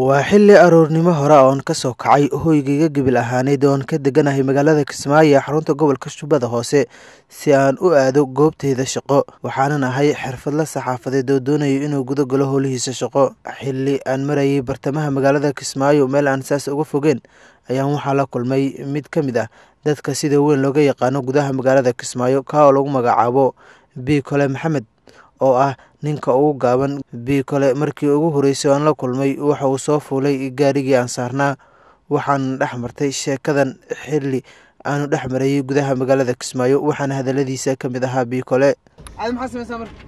waa xilli aroornimo hore oon ka soo kacay hoygayga gebil ahaaneyd oon ka deganahay magaalada Kismaayo ee xarunta gobolka Shabeellaha Hoose si aan u aado goobtayda shaqo. waxaanan ahay xirfadle saxaafadeed oo doonaya inuu guda galo howlihiisa shaqo. xilli aan marayay bartamaha magaalada Kismaayo meel aan saas uga fogeen ayaan waxaa la kulmay mid ka mid ah dadka sida weyn looga yaqaano gudaha magaalada Kismaayo ka oo lagu magacaabo Bikole Maxamed oo ah ninka ugu gaaban. Bikole markii ugu horeysay aan la kulmay waxa uu soo fuulay gaarigii aan saarnaa, waxaan dhex martay sheekadan xilli aanu dhex marayay gudaha magaalada Kismaayo. waxaana hadaladiisa ka mid ahaa Bikole. maxaa ka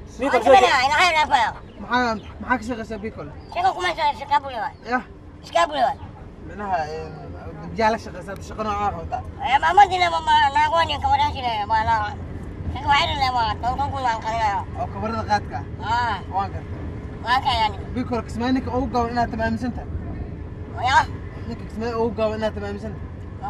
shaqeysaa Bikole? manaha jaala shaqeysaa shaqo nooca wada oo kabarada qaadka Bikole Kismaayo ninka ugu gaaban inaad tamaaminsantahay ninka Kismaayo ugu gaaban inaad tamaaminsantahay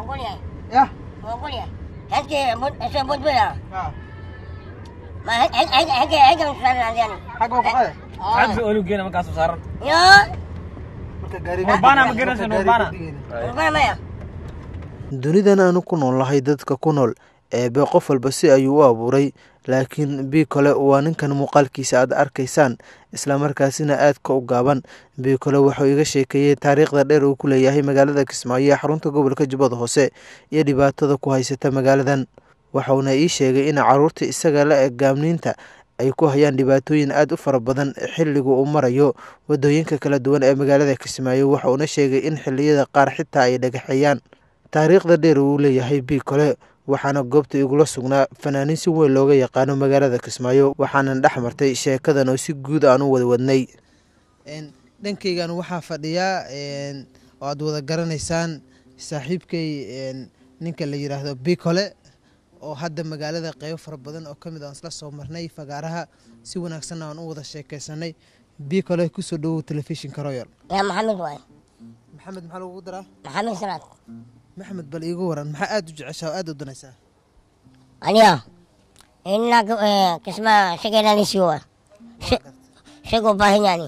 dunidan aanu ku noolahay dadka ku nool eebe qof walba si ayuu u abuuray, laakiin Bikole waa ninkan muuqaalkiisa aad arkaysaan islamarkaasina aadka u gaaban. Bikole wuxuu iga sheekeeyey taariikhda dheer uu ku leeyahay magaalada Kismaayo ee xarunta gobolka Shabeellaha Hoose iyo dhibaatada ku haysata magaaladan. waxauna ii sheegay in caruurta isaga la eg gaamniinta ay ku hayaan dhibaatooyin aad u fara badan xilliga uu marayo wadooyinka kala duwan ee magaalada Kismaayo. waxauna sheegay in xilliyada qaar xitaa ay dhagaxeeyaan. taariikhda dheer uu leeyahay Bikole waxaana goobta igula sugnaa fanaaniin si weyn looga yaqaano magaalada Kismaayo. waxaanan dhex martay sheekadan oo si guud aan u wada wadnay. dhankaygan waxaa fadhiya oo aad wada garanaysaan saaxiibkay ninka la yiraahdo Bikole oo hadda magaalada qaybo fara badan oo kamid aan isla soo marnay fagaaraha si wanaagsan aan u wada sheekaysanay. Bikole ku soo dhawow telefishinka Royal. maxamed waay maxamed maxaa lagu daraa? maxamed salaad. maxamed bal iigu waran maxaa aad u jeceshaa aad u danaysaa? aniga inna Kismaayo shaqeynani siwa shaqo baahinyani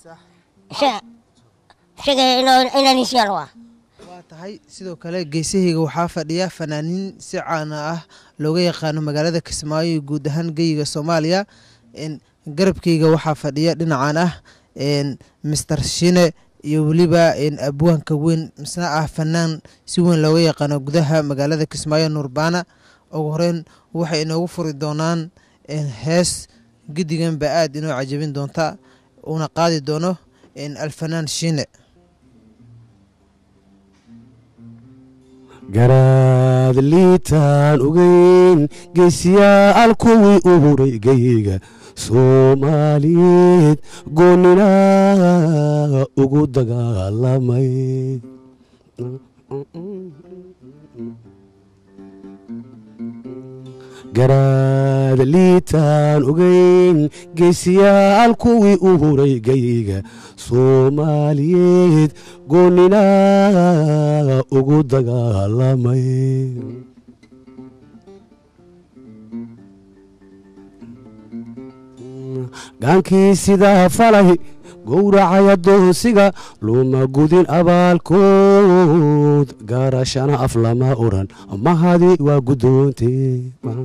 inani siwa waa tahay. sidoo kale geesahayga waxaa fadhiya fanaaniin si caan ah looga yaqaano magaalada Kismaayo iyo guud ahaan geyiga Soomaaliya. garabkayga waxaa fadhiya dhinacaan ah Mr. Shine iyo weliba abwaanka weyn misna ah fanaan si weyn looga yaqaano gudaha magaalada Kismaayo Nurbana. ugu horeyn waxay inoogu furi doonaan hees gidigan ba aad inoo cajabin doonta una qaadi doono alfanaan Shine. garaad liitaan ogeyn geesiyaal kuwii u huray geyiga Soomaaliyeed goonina ugu dagaalamay. garaad liitaan ogeyn geesiyaal kuwii u huray geyiga Soomaaliyeed goonina ugu dagaalamay. gaankii sidaa falay gowracaya doonsiga luma gudin abaalkood gaarashana af lama oran mahadi waa guddoontee.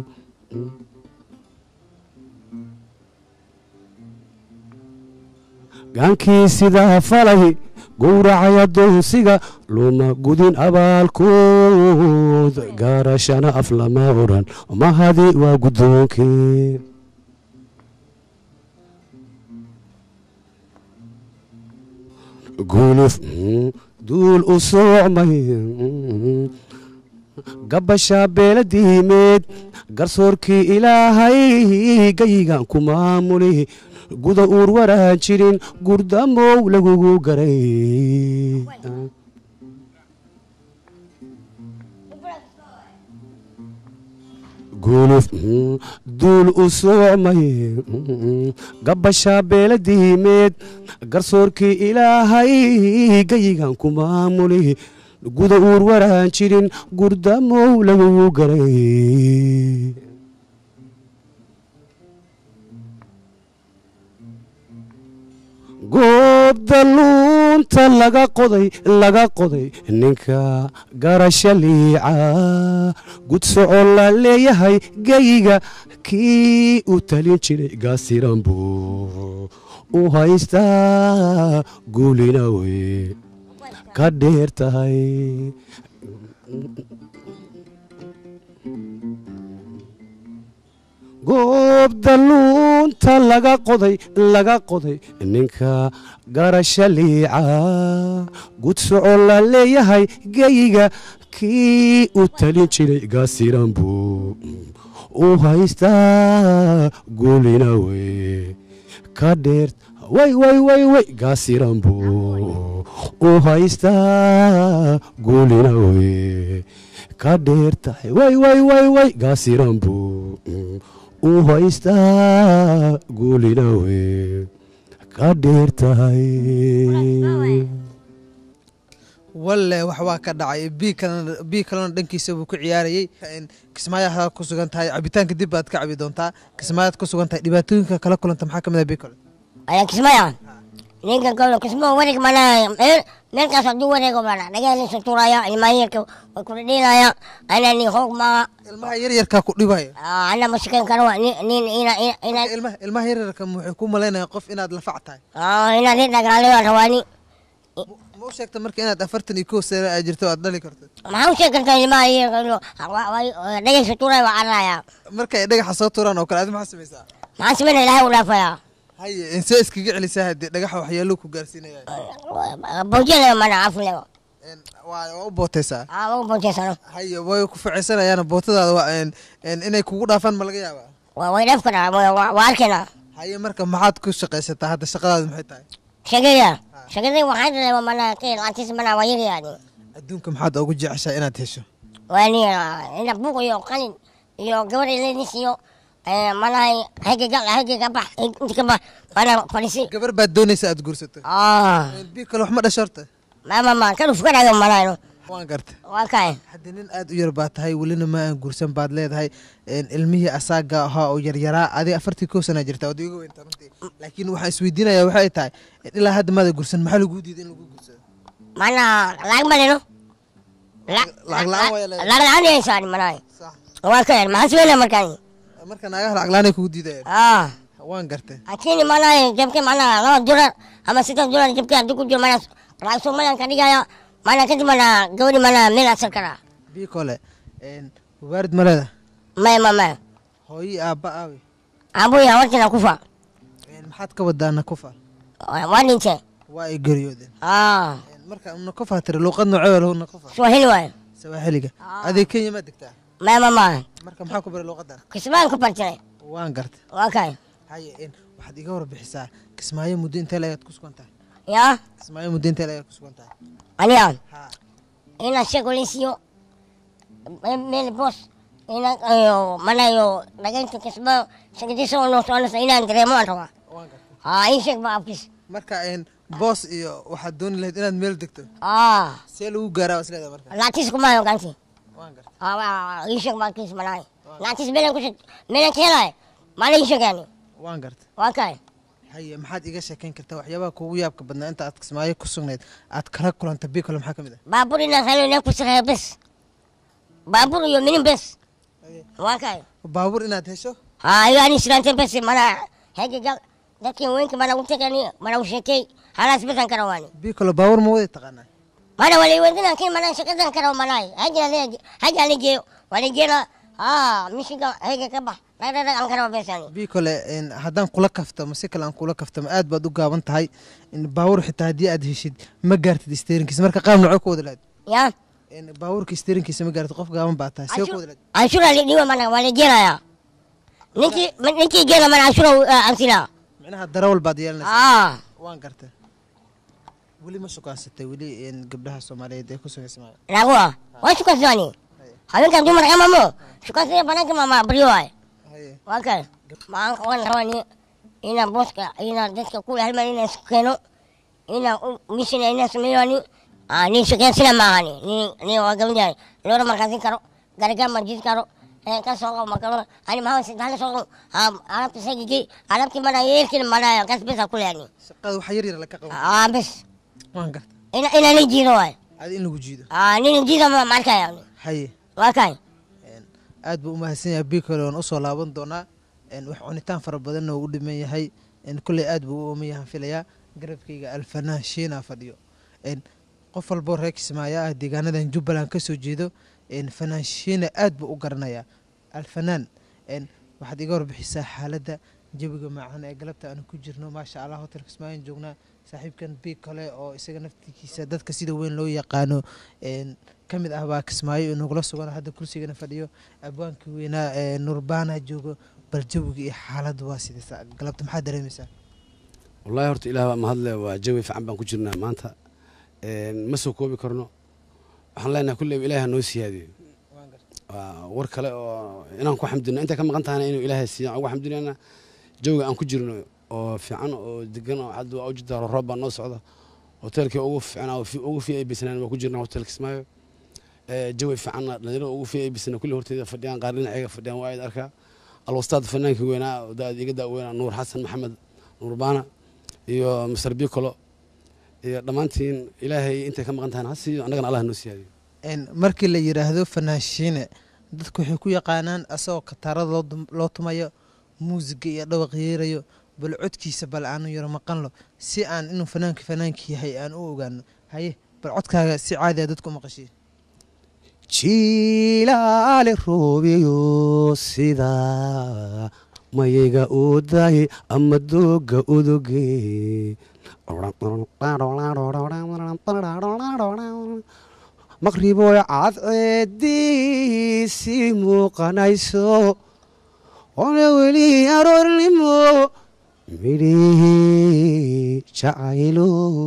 gaankii sidaa falay gowracaya doonsiga luma gudin abaalkood gaarashana af lama oran mahadi waa guddoonkee. guluf duul u soocmay gabasha beeladiimeed garsoorkii ilaahay gayigan ku maamuli guda uur waraan jirin gurdamow lagugu garay. guluf duul u soocmay gabasha beeladiimeed garsoorkii ilaahay gayigan ku maamuli guda uur waraan jirin gurdamow lagugu garay. goob daluunta laga qoday ninka garasha liica gudsoco la leeyahay geyiga kii u talin jiray gaasiran buu u haystaa guulina wey ka dheer tahay goob daluunta laga qoday ninka garasha liica gudsoco la leeyahay geyiga kii u talin jiray gaasiran buu u haystaa guulina wey ka dheer way gaasiran buu u haystaa guulina wey ka dheer tahay way gaasiran buu u haystaa guulina wey ka dheer tahay walle wax waa ka dhacay bii kalena dhankiisa buu ku ciyaarayay kismaayaha ku sugan tahay cabitaanka dib baad ka cabi doontaa kismaayaad ku sugan tahay dhibaatooyinka kala kulanta maxaa ka mid ah bii kale ayaa kismaya ninka kale kismo wareeg mana meelkaas hadduu wareego bana dhagaaliisa turaya ilmaayarka way kula dhiinaya anani hoog maa ilmaha yaryarkaa ku dhibaya ana ma shaqayn karo ilmaha yaryarka waxay ku malaynaya qof inaad lafac tahay inaad i dhagaaliyo rawaani ma u sheegta marka inaad 41 sano aad jirto aad dhali karto maxaa u sheegi kartaa ilmaha yaryarka dhagaysa turaya waa carraya markay dhagaxa soo turaan oo kale aad maxaa samaysaa maxaa samayna ilaahay u dhaafaya haye insee iskaga celisaa haddii dhagaxa waxyaalo ku gaarsiinaya boojinaya mana afleego waa u bootaysaa waa u bootaysano haye way ku ficaysanayaan bootadaada waa inay kugu dhaafaan ma laga yaabaa way dhaaf karaa waa arkaynaa haye marka maxaad ku shaqaysataa hadda shaqadaada maxay tahay shaqadii waxaan dareema mana qiil antis mana waa yaryaani adduunka maxaad ugu jeceshaa inaad hesho waani ina buuq iyo qalin iyo gabar ileedis iyo malahay hagiga bax inta ka bax mana fadhisi gabar baad doonaysa aad guursato bii kale wax ma dhasho horta ma ka dhufkanayo malayno waan garta waa kay hadda nin aad u yar baa tahay welina ma aan guursan baad leedahay ilmihii asaaga ahaa oo yaryaraa adiga 41 sana jirta oo iga weynta runtii laakiin waxaan isweydiinayaa waxay tahay ilaa hadda maada guursan maxaa lagu diiday in lagu guursado mana lacag malino lacag yeesaan malahay waa kay maxaa sameynaa marka naagaha lacag la'aan ay kugu diidayaan waan gartay laakiin malahay jabke mana $2 ama $6 jabke hadduu ku jiro mana lacag Soomaaliyan ka dhigaya mana kadib mana gabadhi mana meel asar karaa bii kole waarid ma leeda maya hooyi aabba aawe aabuya warkina kufa maxaad ka wadaana kufa waa dhintay waa ay geeriyoodeen marka nakufa tiri luuqad noocee lahu nakufa Swahili waay Swahiliga adeeg Kenya ma degtaa maya marka maxaa ku baray luuqadan kismaan ku bartay waan gartay waa kay haye waxaad iga warbixisaa kismaayo muddo intee lahayd ku sugan tahay ya kismaayo muddo intee lahayd ku sugan tahay aniga ina shaqolisiyo meel boss ina manayo dhagaynta kismaa shaqadiisa oo noo socon inaan dareemo aan rabaa waan gartay in sheeg baa afkis marka boss iyo waxaad dooni lahayd inaad meel degto see lagu gaaraa wasleeda marka laatis kuma hayo ganti waan gartay in sheeg baa kis malaay laatis meelan keelay maalin sheegani waan gartay waa kay haye maxaad iga sheekayn kartaa waxyaabaha kugu yaabka badnaa inta aad kismaayo ku sugnayd aad kala kulanta bii kale maxaa ka mid ah baabuur inaan helo inaan ku shaqeeyo bes baabuur iyo minin bes waa kay baabuur inaad hesho iyo ani islaantay bes mana hagiga dadkii weynka mana u tagani mana u sheekay halaas besan kara waani bii kale baabuur ma wada taqaanaa mana wali wadina kin mana shaqadan kara malay haja legeyo wali geela mishiga haga ka bax aan kara besani bii kale haddaan kula kaftamo si kale aan kula kaftamo aad baad u gaaban tahay baabuur xitaa haddii aad heshid ma gaartid steerinkiisa marka qaab noocee ku wada lahayd ya baabuurka steerinkiisa ma gaartid qof gaaban baa tahay see ku wada lahayd ashura dhiwa mana wali geelaya ninkii geela mana ashura ansila micnaha darawal baad yeelanaysaa waan gartay weli ma shukaasatay weli gabdhaha Soomaaliyeed ee ku sugan laguwa waa shukaasani habeenkan dumar amamo shukaasay banaanka mama briyoay waa kay maan qawan rawani ina boska ina dadka ku halman ina keeno ina mission ina sameeyani ni shaqeyn sina maani ni waa gabdhaha loo markaasi karo gargaar majid karo كسوق مكرونة أنا ما هو سيد هذا سوق عرفت سيجي عرفت ما أنا يركن ما أنا كاس بس أقول يعني shaqada waxa yar yar la ka qabo بس waan garta إنا نجي روي aad in lagu jiido نجي ما معك يعني haye واكاي aad buu u mahadsan yahay Bikole oo soo laaban doona wax cunitaan fara badan oo u dhiman yahay kulay aad buu u umayahan filaya garabkayga alfanaan sheena fadhiyo qof walbo reer Kismaayo ah deegaanadan Jubbaland ka soo jeedo fanaan sheena aad buu u garanaya alfanaan waxaad iga warbixisaa xaaladda jawiga macaan ee galabta aan ku jirno maasha Allah hotel Kismaayo joognaa saaxiibkan Bikole oo isaga naftiisa dadka sida weyn loo yaqaano kamid ah baa Kismaayo inuu la sugan hadda kursigana fadhiyo abwaanka weynaa Nurbana joogo bal jawiga iyo xaaladdu waa sidee galabta maxaa dareemaysaa wallahi horta ilaahay ma hadle waa jawi fiican baan ku jirnaa maanta ma soo koobi karno waxaan leenahay kulli ilaahay noo siyaadiyo war kale oo inaan ku xamdino inta ka maqan tahay inuu ilaahay siiyo ugu xamdinayna jawiga aan ku jirno oo fiican oo degan oo cad oo ujeeda roob baan noo socda hotelka ugu fiican oo ugu fiican bisnaan waa ku jirnaa hotel Kismaayo jawi fiican dhalinyaro ugu fiican bisnaan kulli horteeda fadhiyaan qaar dhinacayga fadhiyaan waa ay arkaa alwastaad fanaanka weynaa oo daad iga daaweynaa Nuur Xasan Maxamed Nurbana iyo Mr Bikole iyo dhamaantiin ilaahay inta ka maqan tahay hasiyo anagana Allah noo siyaadiyo markii la yiraahdo fanaashiine dadku waxay ku yaqaanaan asoo katarada loo tumayo muusiga iyo dhawaq yeerayo bal codkiisa bal aanu yar maqan lo si aan inuu fanaanki yahay aan u ogaano haye bal codkaaga si caadi ah dadku maqashay jilaale roobiyo sida mayiga uday ama dooga uduge maqriboy cadceediisii muuqanayso ona weli aroornimo midhihii jacaylo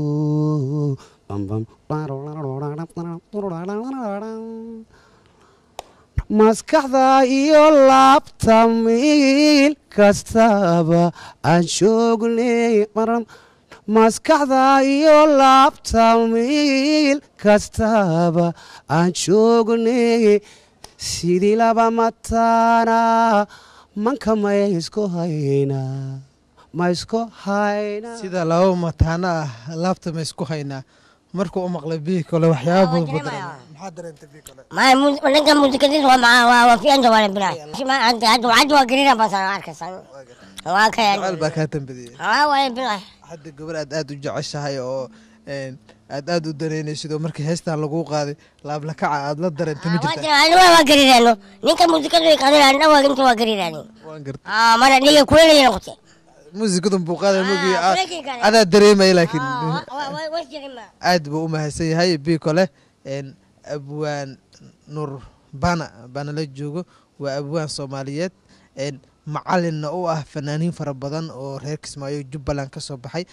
maskaxda iyo laabta miil kastaba aan joognay maskaxda iyo laabta miil kastaba aan joognay sidii laba mataana manka ma isku haynaa sida laba mataana laabta ma isku haynaa markuu u maqlay Bikole waxyaabo badan maxaa dareentay Bikole ما نلقى موسيقى وفي عنده ولا بلاي ما عنده قرينا بس أركز واكاي su'aal baa ka tambadiyay ولا بلاي hadda gabar aad u jeceshahay oo aad u dareynaysid markii heestan lagu qaaday laab la kaca aad la dareentay ma jirtaa أنا ما قرينا نلقى موسيقى أنا وأنت وقرينا waan gartay ما نلقى كلنا نقطة muusigadan buu qaaday mugii aad dareemay laakiin aad buu u mahadsan yahay Bikole abwaan Nurbana bana la joogo waa abwaan Soomaaliyeed macallinna u ah fanaaniin fara badan oo reer Kismaayo Jubbaland ka soo baxay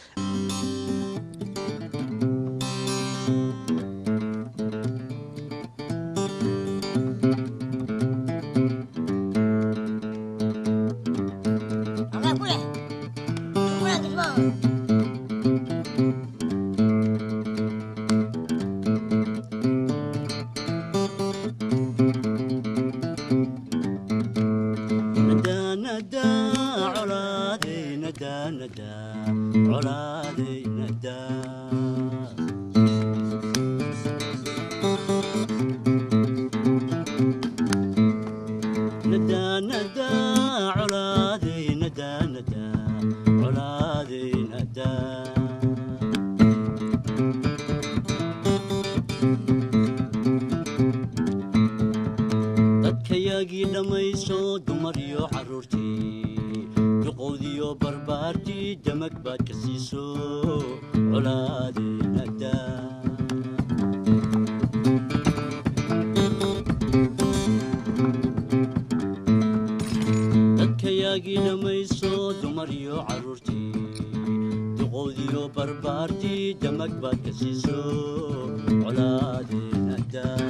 dadkayagii dhammayso dumar iyo carruurtii duqowdiyo barbaartii damag baad ka siiso colaadeena daa dadkayagii dhammayso dumar iyo carruurtii duqowdiyo barbaartii damag baad ka siiso colaadeena daa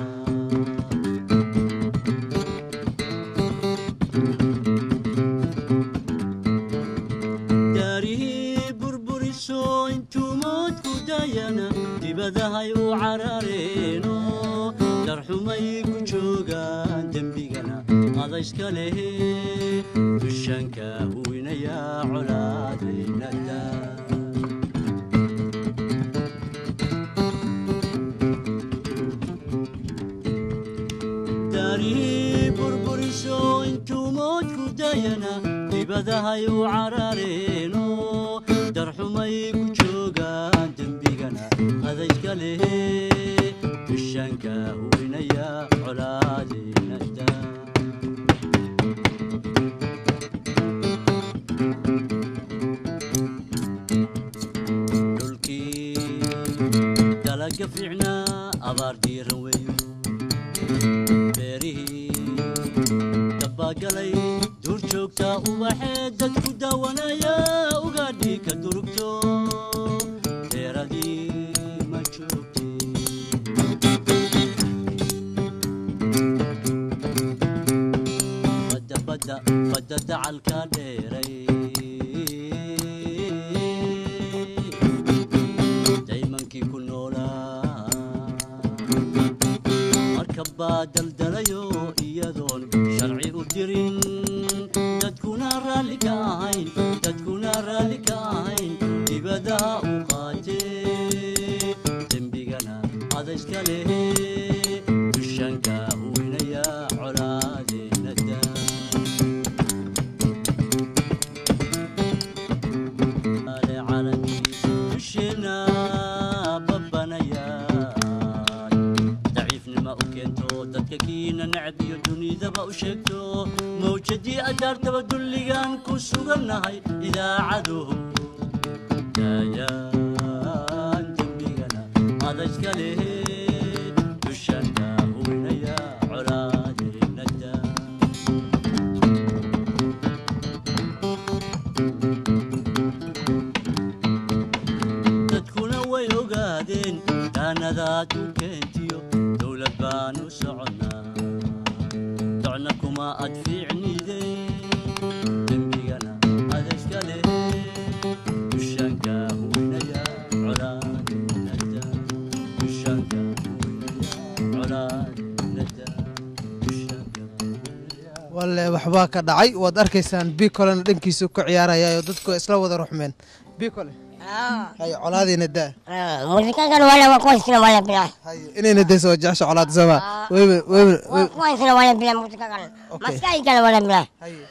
dibadahay u carareeno darxumay ku joogaan dembigana adayska lehe dushanka huwinaya colaadeynada burburiso intuu moodku dayana dibadahay u carareeno darxumay ku joogaan dembigana adayska lehe dushanka huwinaya colaadeynada dhulkii dalaga fiicnaa abaar diiran weeyo galay duur joogta ubaxee dadku daawanaya ugaadhi ka durugto beeradii ma joogtay badda dacalka dheeray daymankii ku noolaa markabaa daldalayo iyadoon sharci u dirin dadkuna raalli ka ahayn dibadaha u qaatee dembigana adayska lehe dushanka huwinaya colaadeynada calankiisa dusheena babanaya daciifnima u keento dadka kiina necab iyo dunidaba u sheegto mawjadii adaartaba dulligaan ku sugannahay idaacaduhu daayaan dembigana adayska lehe dushanka huwinaya colaadeynada dadkuna way ogaadeen daanadaad u keentiyo dowlad baan u soconnaa docna kuma ad fiicniday dembigana adayska lehe dushanka huwinaya colaadeynada dushanka huwinaya colaadeynada dushanka huwinaya walle waxbaa ka dhacay waad arkaysaan bikolena dhankiisu ku ciyaaraya oo dadku isla wada ruxmeen bikole hay colaadina daa musiikadan wala waa kuwaysina wala bilaa hay inayna dayso oo jecesha colaad sama kuwaysina wala bilaa musiikadan maskaxigana wala bilaa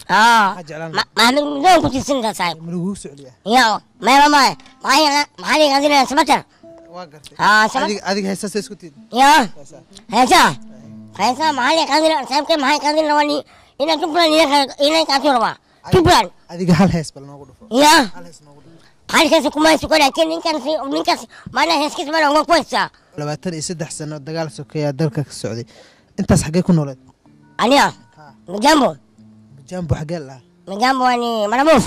mahmid mudoon ku tisinta saaib murugu socdiya yo maya maxay qadina samatar waa gartay adiga heesasa isku tiid yo heesa maxay qadina saabkay maxay qadina wani ina tublan ina ka turba tublan adiga hal hees bal noogu dhufo yo hal hees noogu halkaas kuma isku laakiin ninkaas mana heeskis mana uga qoysa 23 sano dagaal sokeeya dalka ka socday intaas xagee ku nooleed aniga jambo xagee la jambo ani maramuf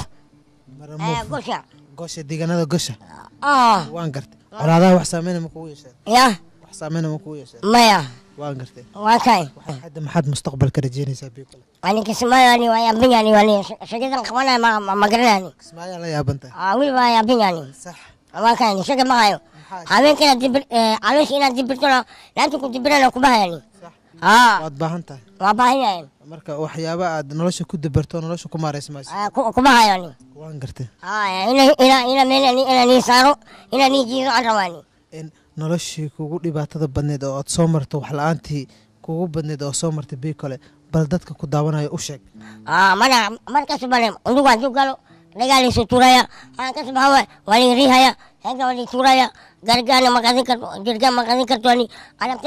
gosha deegaanada gosha waan gartay colaadaha wax saameyn ma kugu yeesheen wax saameyn ma kugu yeesheen maya waan gartay waa kay hadda maxaad mustaqbalka rajeynaysaa bikole ani kismaayo ani waa yaabin wali shaqadan qabana ma garanani kismaayo la yaabanta wili waa yaabin sax waa kay shaqa ma hayo habeenkana dib calosh ina dibirtona laanta ku dibirana ku bahayani waad baahan tahay waa baahanyahay marka waxyaaba aad nolosha ku dibirto nolosha ku maareysamayso ku bahayani waan gartay ina meelani ina ni saaro ina ni jiiro arwani noloshii kugu dhibaatada badneed oo aad soo marto wax la'aantii kugu badneed oo soo martay bikole bal dadka ku daawanayo u sheeg mana markaas bale unugu aan galo dagaalayso turaya halkaas bahawa wali rihaya hada wali turaya gargaana maqadin karto jirgaan maqadin karto ani alabta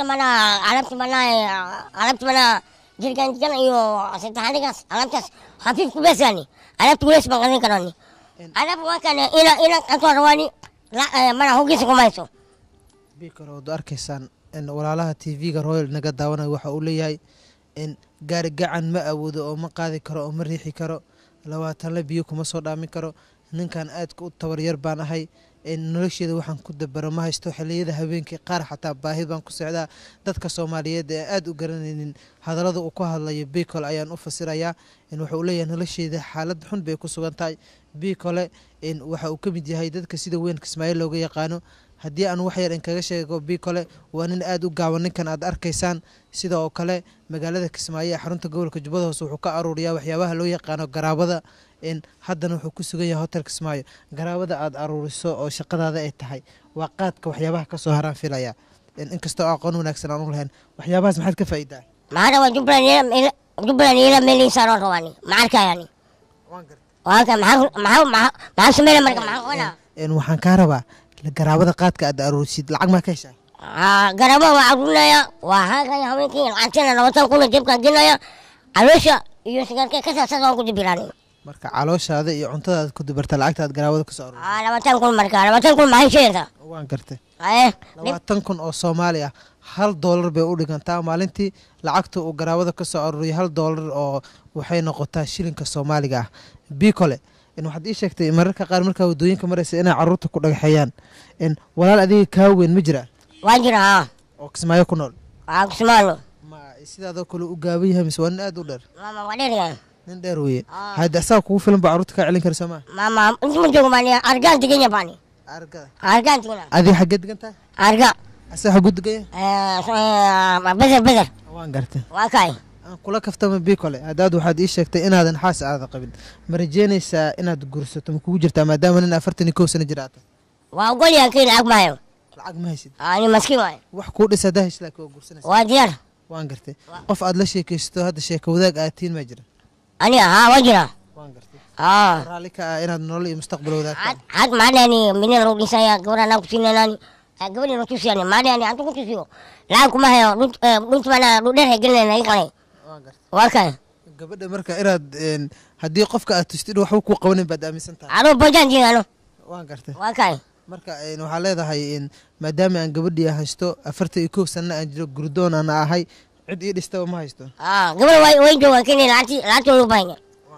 mana jirgaan iyo saddexdigaas alabtaas xafiif ku beesani alabta walaas maqadin karani alab waa kana ina kanto rawani mana hogis kumayso bikore oo arkaysaan in walaalaha TV-ga Royal naga daawanayo waxa uu leeyahay in gaari gacan ma awoodo oo ma qaadi karo oo ma riixi karo 20 biyo kuma soo dhaamin karo ninkan aad ku tabaryar baan ahay in nolosheeda waxaan ku dabaro ma haysto xilliyada habeenkii qaar xataa baahi baan ku socdaa dadka Soomaaliyeed ee aad u garanaynin hadalada uu ku hadlayo bikole ayaan u fasirayaa in waxa uu leeyahay nolosheeda xaalad xun bay ku sugan tahay bikole in waxa uu ka mid yahay dadka sida weyn Kismaayo looga yaqaano haddii aan wax yar inkaga sheego Bikole waa nin aad u gaaban ninkan aad arkaysaan sidoo kale magaalada Kismaayo ee xarunta gobolka Jubbada Hoose wuxuu ka aruuriyaa waxyaabaha loo yaqaano garaabada haddana wuxuu ku sugan yahay hotel Kismaayo garaabada aad aruuriso oo shaqadaada ay tahay waa qaadka waxyaabaha ka soo haraan filaya inkastoo aqoon wanaagsan aan u lahayn waxyaabahaas maxaad ka faa'iidaa maana waa Jubbaland ila meel saaran rawani macalka yani maxaa sameeyay marka maxaa waxaan ka rabaa garaabada qaadka aad aruurisid lacag ma ka heshaa garaabo waa aruurinaya waa halkan haweenkii lacagtana labatan kun jebka gelinaya caloosha iyo sigaarka ka saarsan ku dibiraan marka calooshaada iyo cuntadaada ku dibarta lacagta aad garaabada ka soo aruurisid labatan kun marka labatan kun maxay sheegtaa waan gartay 20 kun oo Soomaali ah $1 bay u dhigantaa maalintii lacagta uu garaabada ka soo aruuriyo $1 oo waxay noqotaa shilinka Soomaaliga ah Bikole waxaad ii sheegtay mararka qaar marka wadooyinka maraysa inay caruurta ku dhagaxayaan walaal adiga ka weyn ma jira waa jira oo Kismaayo ku nool Kismaayo ma sidaadoo kale u gaaban yahay mise waa nin aad u dheer mama waa dheer nin dheer weeye hadda asaa kugu filan baa caruurta ka celin karaysa ma mama inta joogo maani argaan diganya baani argaan digana adi xagee digantaa arga asaa xagu digaya bedel waan gartay waa kay kula kaftama Bikole hadaad waxaad ii sheegtay inaadan xaas aad qabin ma rajeynaysaa inaad gursato ma kugu jirtaa maadaama nin 41 sano jiraata waa ogolyahay keen lacag maayo lacag ma haysid ani maskiin waay wax ku dhisa dahish laakiin waa gursanaysaa waa diyaar waan gartay qof aad la sheekaysto hadda sheeko wadaag aad tiin ma jira ani waa jira waan gartay raalika inaad nolol iyo mustaqbal wadaagtaan had maadani minna loo dhisaya gabarana ku siinanani gabadhi loo tusiyani maadani aan ku tusiyo lacag kuma hayo dhuntana dhudheer hegelina ay qalay waa kay gabadha marka inaad haddii qofka aad tustid waxba ku qabanin baad aaminsan tahay aro bajaan jigaano waan gartay waa kay marka waxaa leedahay maadaama aan gabadhii haysto 41 sano aan jiro gurdoon aan ahay cid ii dhistaba ma haysto gabadha way joogaan keenay lacagta loo baahan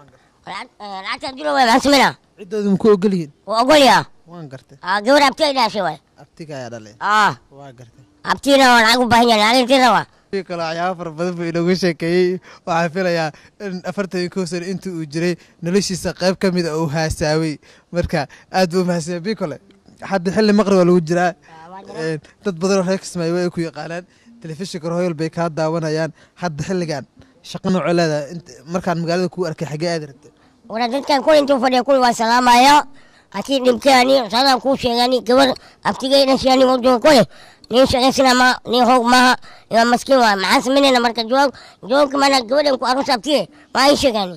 lacagta jiro way maxsamina ciddoodu ma ku ogol yihiin waa ogolyaa waan gartay gabadha abtiga ay dhashay way abtiga ayaa dhalay waa gartay abtiina waa lacag u baahan yahay lacagteeda waa Bikole waxyaabo fara badan buu inoogu sheekeeyey waxaan filayaa in 41 sano intii uu jiray noloshiisa qayb ka mid ah uu haasaaway marka aad buu mahadsanyahay Bikole hadda xilli maqrib waa lagu jiraa dad badan oo reer Kismaayo way ku yaqaanaan telefishinka Royal bay ka daawanayaan hadda xilligan shaqo nooc leedahay markaan magaalada ku arkay xagee aad rabtay wala dadkan ku intuu fadhiyo ku waa salaamayo akii dhimkaani sadaan ku sheegani gabar abtigay dhashani oo joogo kule nin shaqeysana ma nin hoog maaha yaa maskiin waa maxaa sameynayna marka joog mana gabadhan ku aroos abtiye ma ay sheegani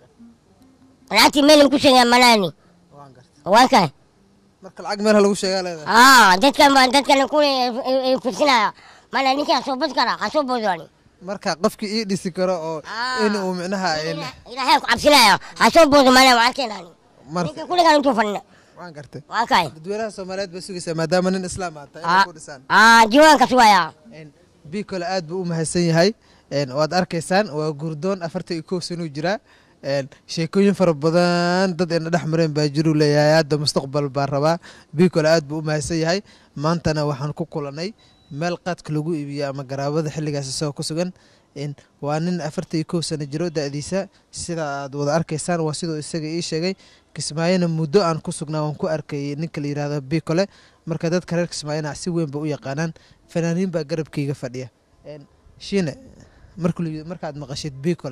lacagtii meel ku sheegaa malaani waa kay marka lacag meel lagu sheegaa leedahay dadkan ku firsinaya mana ninka soo bad kara ha soo boodani marka qofkii ii dhisi karo oo inuu micnaha ilaahay ku cabsinaya ha soo boodo mana waa keenani ninka kuligan intuu fadhina waan gartay waa kay dadweynaha Soomaaliyeed ba sugaysaa maadaama nin islaam ah tahay ku dhisaan diiwaanka sugaya Bikole aad buu u mahadsan yahay waad arkaysaan waa gurdoon 41 sano jira sheekooyin fara badan dad ina dhex mareen baa jiru leeyahay hadda mustaqbal baa rabaa Bikole aad buu u mahadsan yahay maantana waxaan ku kulanay meel qaadka lagu iibiyo ama garaabada xilligaas soo ku sugan waa nin 41 sano jiro da'diisa sida aad wada arkaysaan waa sidoo isaga ii sheegay Kismaayona muddo aan ku sugnaa waan ku arkay ninka la yiraahdo Bikole marka dadka reer Kismaayona si weyn ba u yaqaanaan fanaaniin baa garabkayga fadhiya shiine markaad maqashid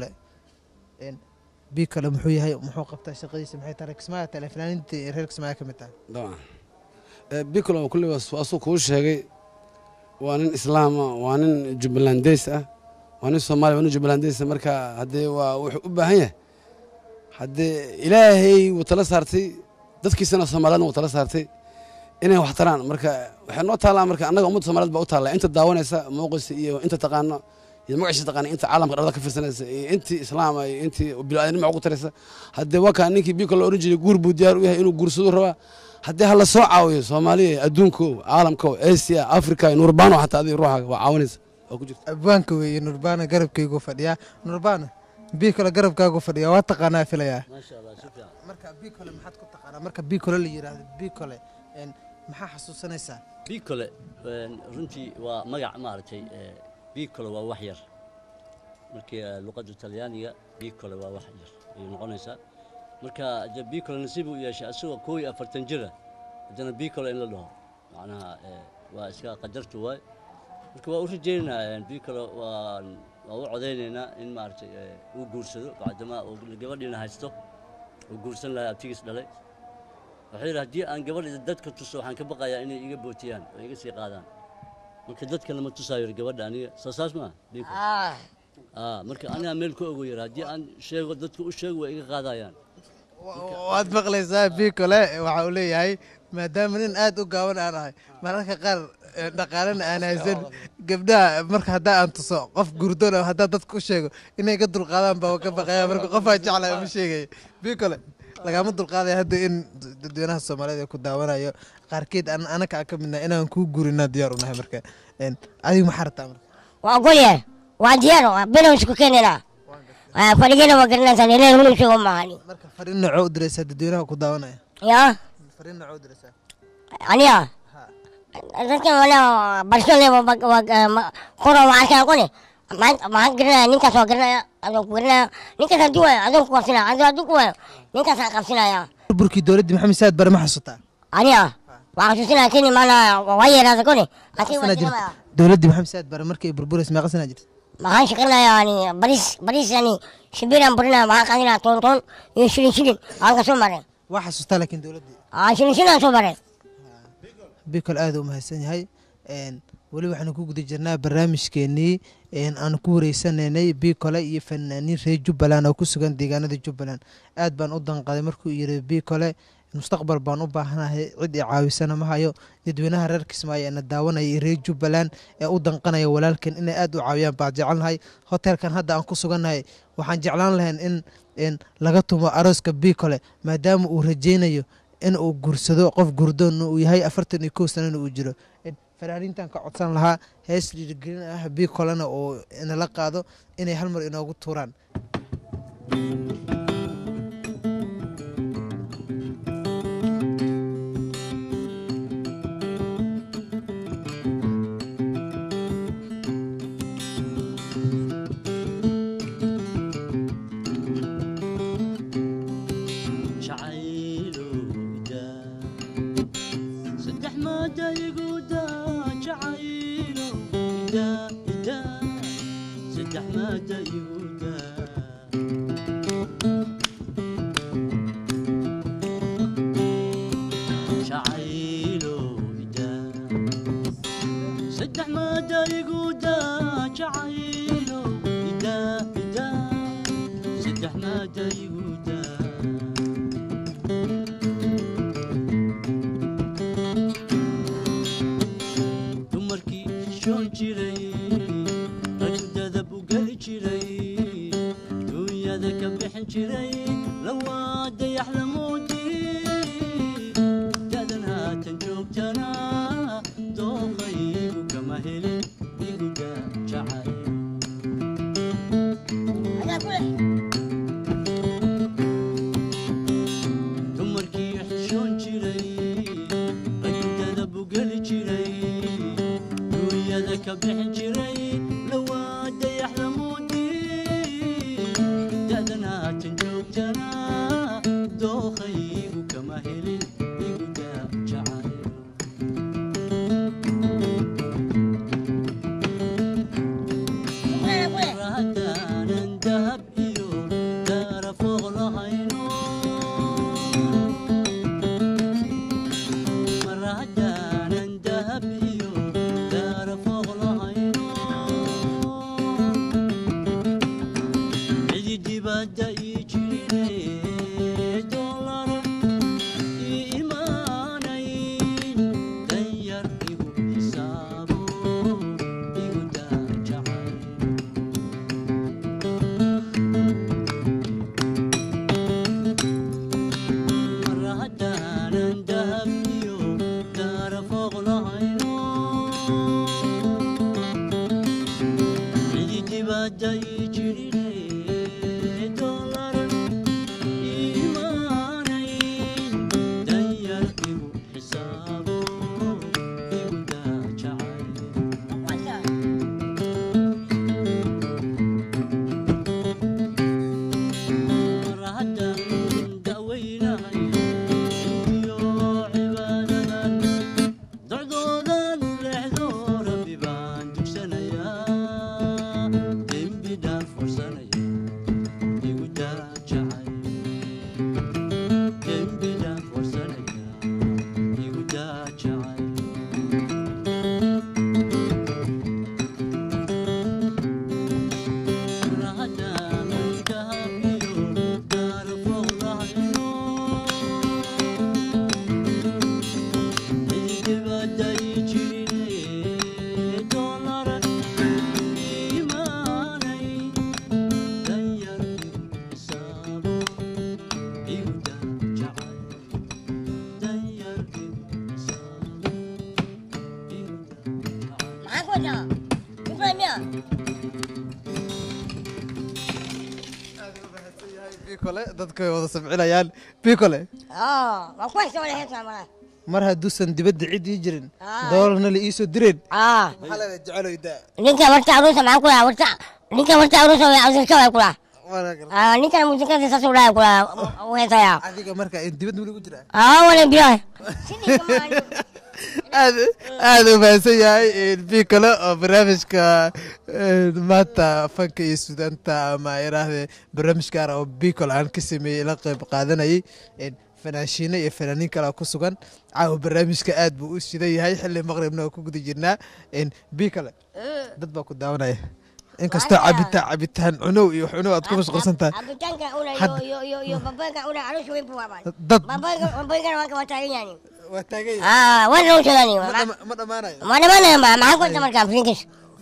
Bikole muxuu yahay muxuu qabtaa shaqadiisa maxay tahay Kismaayo tale fanaaniinta reer Kismaayo kamid tahay Bikole kulli waa soo ku sheegay waa nin islaam waa nin Jubbalandeys ah waa nin Soomaali waa nin Jubbalandeys marka hadee waa wuxuu u baahan yahay hadee ilaahay uu tala saartay dadkiisana Soomaaliyeed uu tala saartay inay wax taraan marka waxa noo taalaa marka annaga ummadda Soomaaliyeed baa u taalaa inta daawanaysa muuqis iyo inta taqaano iyo magaciisa taqaano inta caalamka dhalada ka fiirsanaysa iyo intii islaam iyo intii bilaadanimo ugu taraysa hadee waa ka ninkii Bikole oran jiray guur buu diyaar u yahay inuu guursado rabaa haddii hala soo caawiyo Soomaaliya adduunka caalamka Aasiya Afrika Nurbano hatta adii ruuxa waa caawinaysa oo ku jirta abwaanka weeye Nurbano garabkaygu fadhiya Nurbano Bikole garabkaagu fadhiya waa taqaanaa filaya ما شاء الله شوف يعني marka Bikole maxaad ku taqaanaa marka Bikole la yiraahdo Bikole maxaa xasuusanaysaa بيكولا runtii waa magac maartay بيكولا waa wax yar markii luqadda Talyaaniga بيكولا waa wax yar ay noqonaysaa marka Bikole nasiib u yeeshay asagoo 41 jir ah hadana Bikole in la dhaho macnaha waa iska qadartu waay marka waa u rajaynaynaa bii kale waa u codaynaynaa in maaragtay uu guursado bacdama uu gabadhiina haysto uu guursan lahaa abtigiis dhalay waxay yidhi haddii aan gabadha dadka tuso waxaan ka baqayaa inay iga bootiyaan oo iga sii qaadaan marka dadka lama tusaayo gabadha aniga saas ma marka aniga meel ku ogo yar haddii aan sheego dadku u sheego way iga qaadayaan waad maqlaysaa bii kale waxa uu leeyahay maadaama nin aad u gaaban aan ahay mararka qaar dhaqaalena aan haysan gabdhaha marka haddaa aan tuso qof gurdona haddaa dadka u sheego inay ka dulqaadaan baa ka baqaya marka qofaa jeclaa uma sheegaya bii kale lagama dulqaadaya hadda in dadweynaha Soomaaliyeed ay ku daawanayo qaarkeed anaka ka midna inaan ku gurinaa diyaar u nahay marka adigu maxaa rabtaa marka waa golyahay waa diyaar waa belo isku keenina fadhigana waa garanaysaa inay hulu sheego maahani marka fariin nooc u diraysaa dadweynaha ku daawanaya yaa fariin nooc u diraysaa aniga dadka wala barshole qoro waxaan qone ma garanaya ninkaas waa garanaya adoo ku garanaya ninkaas haddii waayo adoo ku qabsanaya adoo ku waayo ninkaas aan qabsanaya burburkii dowladda maxamed saad bare ma xasuutaa aniga waa xasuusinaya kini maana waa yaraada qone dowladda maxamed saad bare markii burburis meeqa sana jirta maxaan shaqeynaya yani baris yani shibiran burina maxaan qaadinaa toon iyo shilin aan ka soo maray waa xasuustaa laakiin dowladdii shilin aan soo maray bikol aad u mahadsan yahay weli waxaanu ku guda jirnaa barnaamijkeenii aan ku wareysanaynay bikole iyo fanaaniin reer Jubbaland oo ku sugan deegaanada Jubbaland aad baan u danqaday markuu yiri bikole mustaqbal baan u baahanahay cid i caawisana ma hayo dadweynaha reer Kismaayo ee daawanaya reer Jubbaland ee u danqanaya walaalkan inay aad u caawiyaan baa jecelnahay hotelkan hadda aan ku sugannahay waxaan jeclaan lahayn in laga tumo arooska bikole maadaama uu rajeynayo in uu guursado qof gurdoon uu yahay 41 sano uu jiro fanaaniintan ka codsan lahaa hees dhiirigelin ah bikolena oo inala qaado inay hal mar inoogu tuuraan bikole dadka way wada samcinayaan bikole waa kuwa soo leexsan malaha mar hadduusan dibadda cid ii jirin doolarna la iisoo direen maxaa leedahay jeceloyda ninka warta aruusa maxaa ku lahaa warta ninka warta aruusa way awsirka way ku lahaa ninkan muusikada saas u dhahay ku lahaa u heesaya adiga marka dibadda weli ku jira wala biyaha aad u mahadsan yahay bikole oo barnaamijka maanta fanka iyo suudaanta ama iraahde barnaamij gaar oo bikole aan ka sameeyey la qayb qaadanayay fanaashiino iyo fanaaniin kale ku sugan caawa barnaamijka aad buu u shidan yahay xilli maqribna oo ku guda jirnaa bikole dad baa ku daawanaya inkastoo cabitaan cunow iyo cunow aad ku mashquulsan tahay cabitaanka iyo babayga una caloosha weyn buu waabaan dad babaygana waa taagan yahay waa taagan waa loo sheegani ma dhamaanayo maxaa ku inta markaa finkis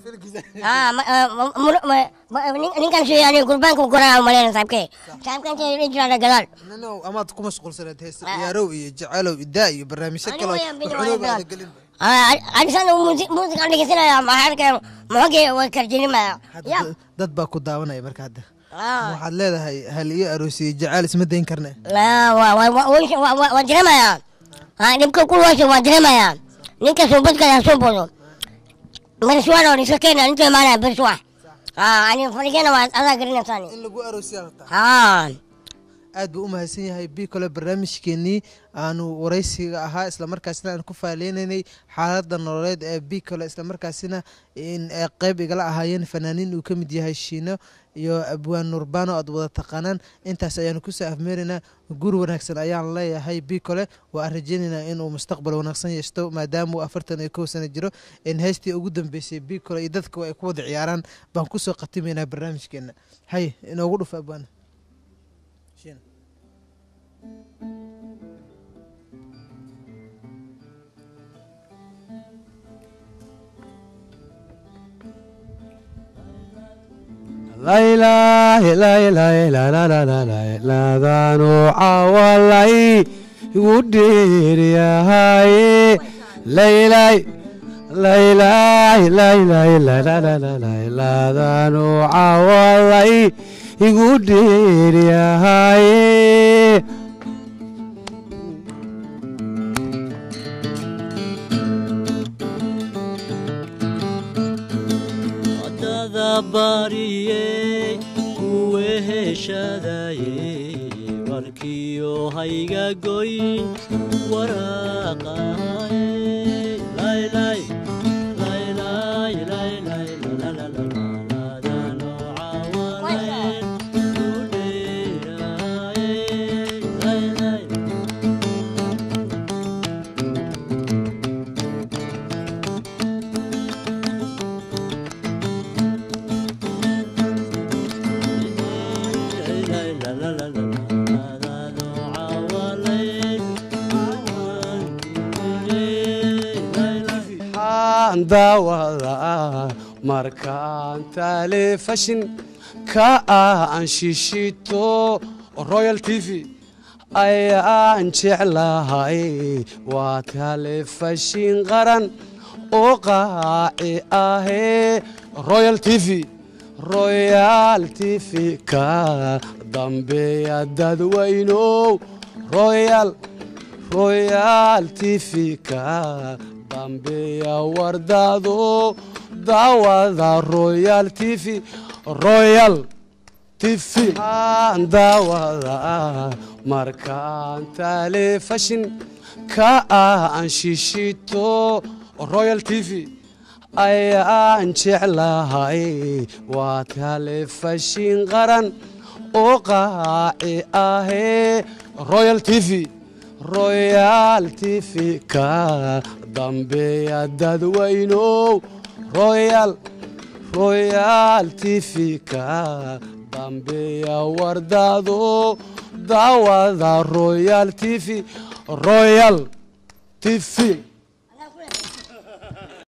ninkan sheegay gurbaanka goraa umaleyna saabkan jiraan gadaal amaad ku mashquulsanayd heesa ciyaarow iyo jecelow idaa iyo barnaamijyo kale cunow gelin adisan muusik aan dhegeysanaya maxaa maxogee way karjinimaya dad baa ku daawanaya marka hadda waxaad leedahay hal iyo aroosiyo jecel isma dayn karne waa dareemaya dhibka kulwaasha waa dareemaya ninka suubadkada soo bodo marsuwan oo iska keena inta imaanaya berswa ani farigena waa adaa garinaysaan in lagu aroosiya aad buu u mahadsan yahay bikole barnaamijkeenii aanu waraysiga ahaa islamarkaasina aan ku faaleynanay xaaladda nololeed ee bikole islamarkaasina qayb igala ahaayeen fanaaniin uu ka mid yahay shiino iyo abwaan nurbano aad wada taqaanaan intaas ayaanu kusoo afmeeraynaa guur wanaagsan ayaan leeyahay bikole waa aan rajeynaynaa inuu mustaqbal wanaagsan yeeshto maadaama uu 41 sano jiro heystii ugu dambeysay bikole iyo dadka ay ku wada ciyaaraan baan kusoo qatimaynaa barnaamijkeena hay inoogu dhuf abwaan لا إله إلا إلا لا لا لا لا لا لا دانو عوالي ودير يا هاي لا إله لا إله إلا إلا لا لا لا لا لا لا دانو عوالي ودير يا هاي bariyey kuwe heshadaye warkiyo hayga goyn waraqaye laylay laylay laylay daawada markaan telefishin ka aan shishito Royal TV ayaan jeclahay waa telefishin qaran oo qaaci ah Royal TV ka dambeeya dadweyno Royal TV ka dambeeya wardado daawada Royal TV daawada markaan telefishin ka aan shishito Royal TV ayaan jeclahay waa telefishin qaran oo qaaci ah Royal TV ka dambeeya dadweyno Royal TV ka dambeeya wardado daawada Royal TV